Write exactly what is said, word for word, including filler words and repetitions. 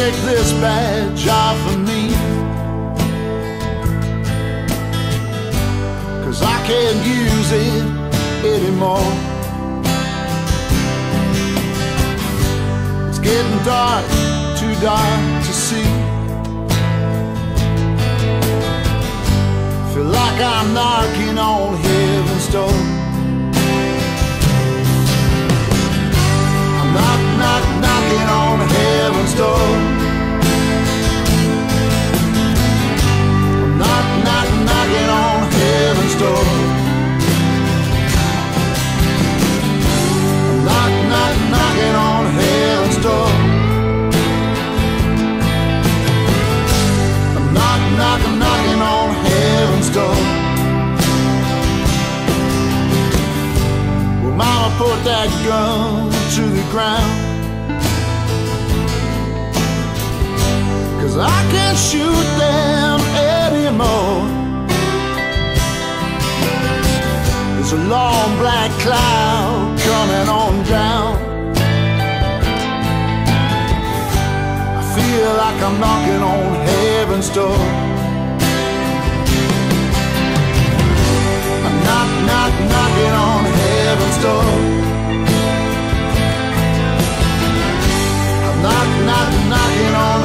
take this badge off of me, 'cause I can't use it anymore. It's getting dark, too dark to see. Feel like I'm knocking on heaven's door. I'm knock, knock, knocking on heaven's door. I'm knock, knock, knocking on heaven's door. I'm knock, knock, knocking on heaven's door. I'm knock, knock, knocking on heaven's door. Well, Mama put that gun to the ground, 'cause I can't shoot them anymore. There's a long black cloud coming on down. I feel like I'm knocking on heaven's door. I'm knock, knock, knocking on heaven's door. I'm knock, knock, knocking on